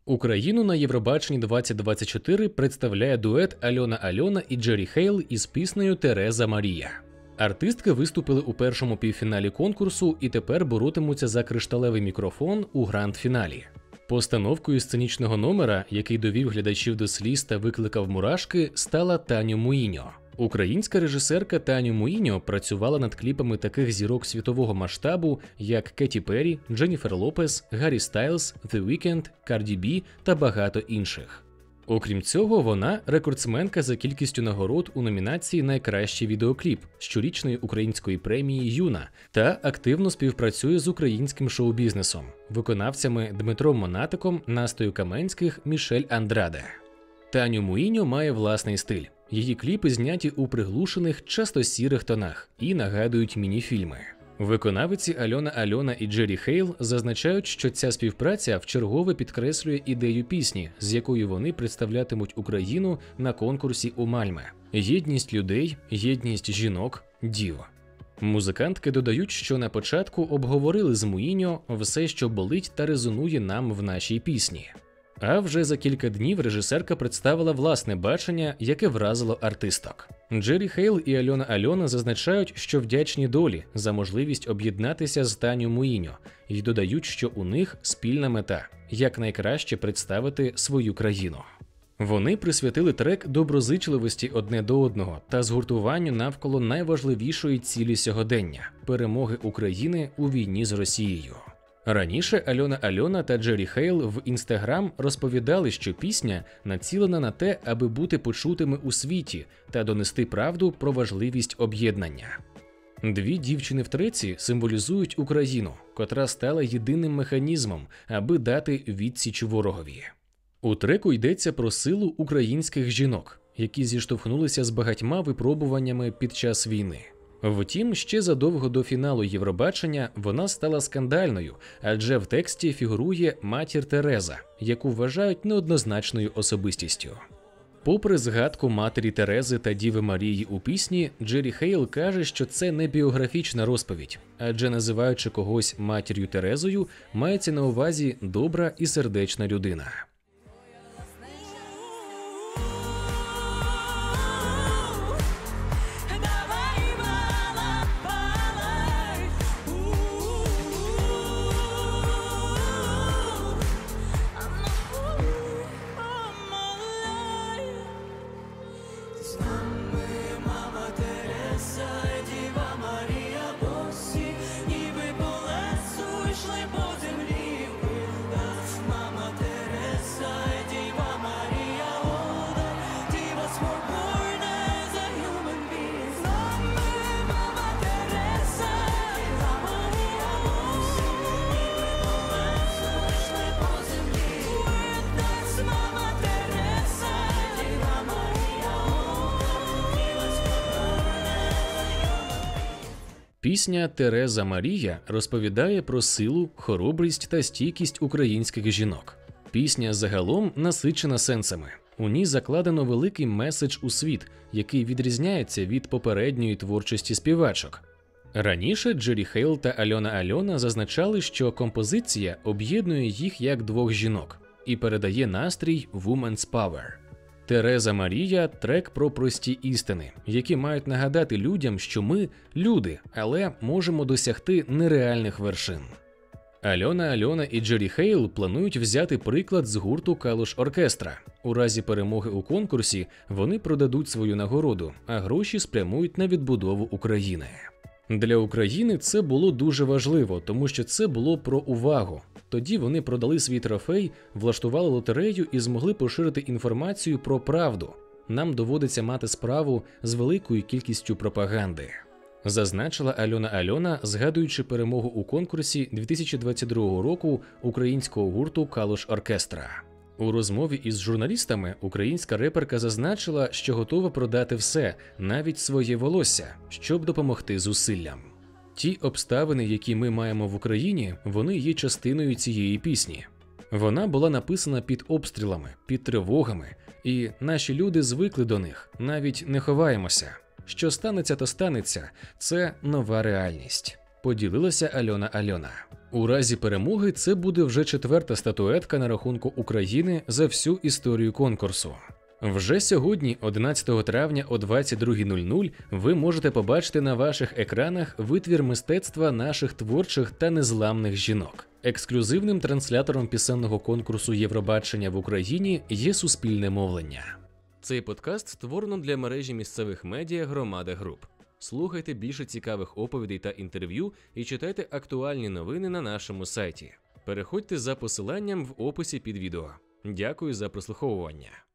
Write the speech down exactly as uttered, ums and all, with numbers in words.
Україну на Євробаченні двадцять двадцять чотири представляє дует Альона Альона і Джері Хейл із піснею «Тереза Марія». Артистки виступили у першому півфіналі конкурсу і тепер боротимуться за кришталевий мікрофон у гранд-фіналі. Постановкою сценічного номера, який довів глядачів до сліз та викликав мурашки, стала Таню Муїньо. Українська режисерка Таню Муїньо працювала над кліпами таких зірок світового масштабу, як Кеті Перрі, Дженніфер Лопес, Гаррі Стайлз, The Weeknd, Карді Бі та багато інших. Окрім цього, вона рекордсменка за кількістю нагород у номінації «Найкращий відеокліп» щорічної української премії «Юна» та активно співпрацює з українським шоу-бізнесом, виконавцями Дмитром Монатиком, Настею Каменських, Мішель Андраде. Таню Муїньо має власний стиль. Її кліпи зняті у приглушених, часто сірих тонах і нагадують міні-фільми. Виконавиці Альона Альона і Джері Хейл зазначають, що ця співпраця вчергове підкреслює ідею пісні, з якою вони представлятимуть Україну на конкурсі у Мальме. Єдність людей, єдність жінок, дів. Музикантки додають, що на початку обговорили з Муїньо все, що болить та резонує нам в нашій пісні. А вже за кілька днів режисерка представила власне бачення, яке вразило артисток. Джері Хейл і Альона Альона зазначають, що вдячні долі за можливість об'єднатися з Таню Муїньо і додають, що у них спільна мета – якнайкраще представити свою країну. Вони присвятили трек доброзичливості одне до одного та згуртуванню навколо найважливішої цілі сьогодення – перемоги України у війні з Росією. Раніше Альона Альона та Джері Хейл в Інстаграм розповідали, що пісня націлена на те, аби бути почутими у світі та донести правду про важливість об'єднання. Дві дівчини в треці символізують Україну, котра стала єдиним механізмом, аби дати відсіч ворогові. У треку йдеться про силу українських жінок, які зіштовхнулися з багатьма випробуваннями під час війни. Втім, ще задовго до фіналу Євробачення вона стала скандальною, адже в тексті фігурує матір Тереза, яку вважають неоднозначною особистістю. Попри згадку матері Терези та Діви Марії у пісні, Джері Хейл каже, що це не біографічна розповідь, адже називаючи когось матір'ю Терезою, мається на увазі добра і сердечна людина. Пісня «Тереза Марія» розповідає про силу, хоробрість та стійкість українських жінок. Пісня загалом насичена сенсами. У ній закладено великий меседж у світ, який відрізняється від попередньої творчості співачок. Раніше Джері Хейл та Альона Альона зазначали, що композиція об'єднує їх як двох жінок і передає настрій «Woman's Power». «Тереза Марія» – трек про прості істини, які мають нагадати людям, що ми – люди, але можемо досягти нереальних вершин. Альона Альона і Джері Хейл планують взяти приклад з гурту «Калуш Оркестра». У разі перемоги у конкурсі вони продадуть свою нагороду, а гроші спрямують на відбудову України. Для України це було дуже важливо, тому що це було про увагу. Тоді вони продали свій трофей, влаштували лотерею і змогли поширити інформацію про правду. Нам доводиться мати справу з великою кількістю пропаганди. Зазначила Альона Альона, згадуючи перемогу у конкурсі дві тисячі двадцять другого року українського гурту «Калуш Оркестра». У розмові із журналістами українська реперка зазначила, що готова продати все, навіть своє волосся, щоб допомогти зусиллям. Ті обставини, які ми маємо в Україні, вони є частиною цієї пісні. Вона була написана під обстрілами, під тривогами, і наші люди звикли до них, навіть не ховаємося. Що станеться, то станеться – це нова реальність. поділилася Альона Альона. У разі перемоги це буде вже четверта статуетка на рахунку України за всю історію конкурсу. Вже сьогодні, одинадцятого травня о двадцять друга нуль нуль, ви можете побачити на ваших екранах витвір мистецтва наших творчих та незламних жінок. Ексклюзивним транслятором пісенного конкурсу Євробачення в Україні є суспільне мовлення. Цей подкаст створено для мережі місцевих медіа «Громада Груп». Слухайте більше цікавих оповідей та інтерв'ю і читайте актуальні новини на нашому сайті. Переходьте за посиланням в описі під відео. Дякую за прослуховування.